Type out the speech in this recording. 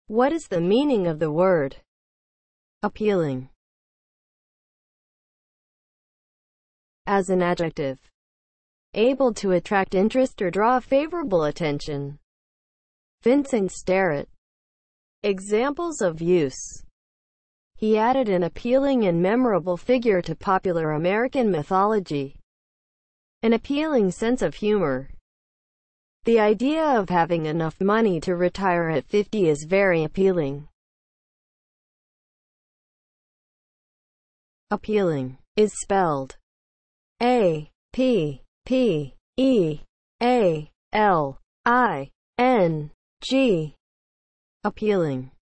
What is the meaning of the word appealing? As an adjective, able to attract interest or draw favorable attention. Vincent Starrett. Examples of use. He added an appealing and memorable figure to popular American mythology. An appealing sense of humor. The idea of having enough money to retire at 50 is very appealing. Appealing is spelled A-P-P-E-A-L-I-N-G. Appealing.